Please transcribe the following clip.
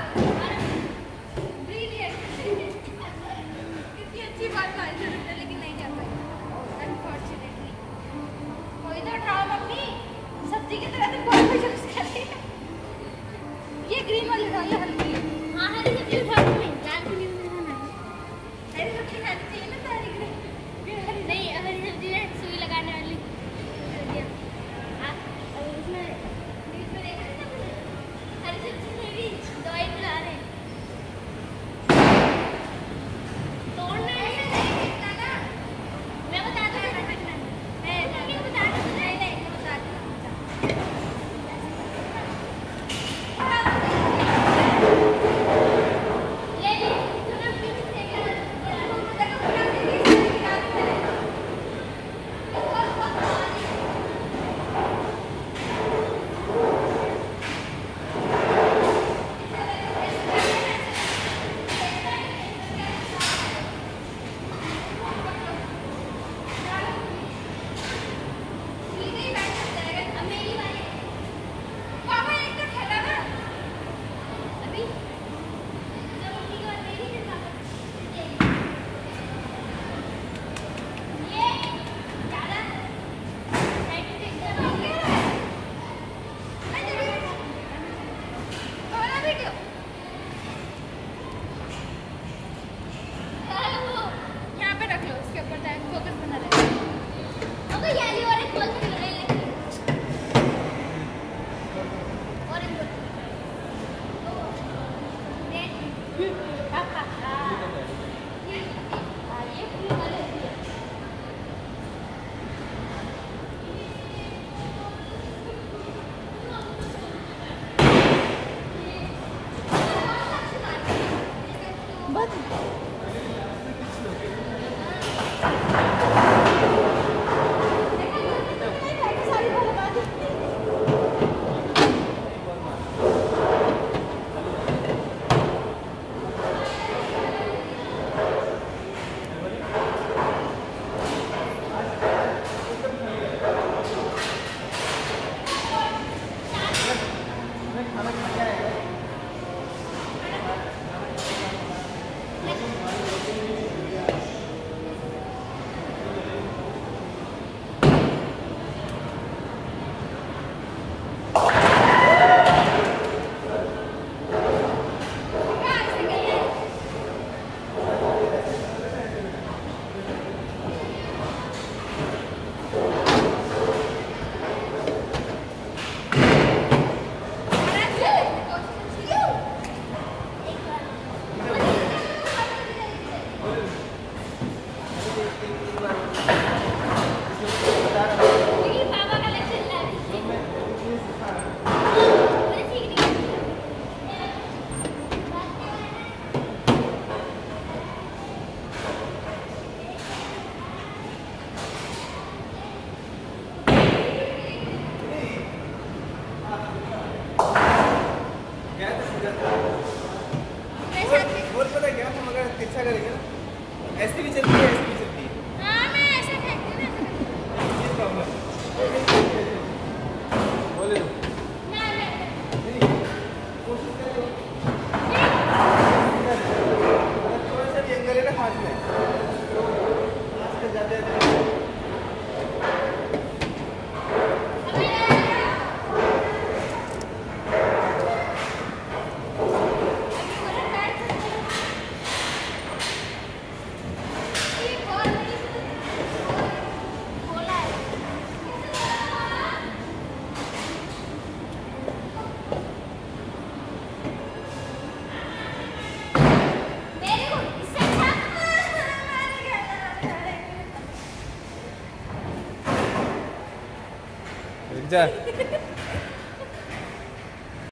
कितनी अच्छी बात बारिश हो रही है लेकिन नहीं जा पाई अनफॉर्चुनेटली। कोई तो उठाओ मम्मी, सब्जी की तरह तो बहुत कुछ यूज कर रही है। ये ग्रीन वाली उठाओ, ये हल्दी। हाँ हरी सब्जी उठाओ मम्मी, लाल की नहीं बनाना है। हरी सब्जी खानी चाहिए ना, तारी ग्रीन नहीं, हरी सब्जी है सुई लगाने वाली। हरी सब्जी में भी दवाई मिला रहे हैं। तोड़ना ऐसे नहीं फेंकना ना, मैं बता दूँ कैसे फेंकना है। मैं बता दूँ, नहीं नहीं मैं बता दूँ। ले ले सुना भी फेंकना तिरछा करेगा ना, ऐसे भी चलती है ऐसे भी चलती है। हाँ मैं ऐसे फेंकती हूँ ना, ये प्रॉब्लम बोले नहीं कोशिश करो थोड़ा सा भी एंगल है ना हाथ में तो हाथ से जाते जाते जा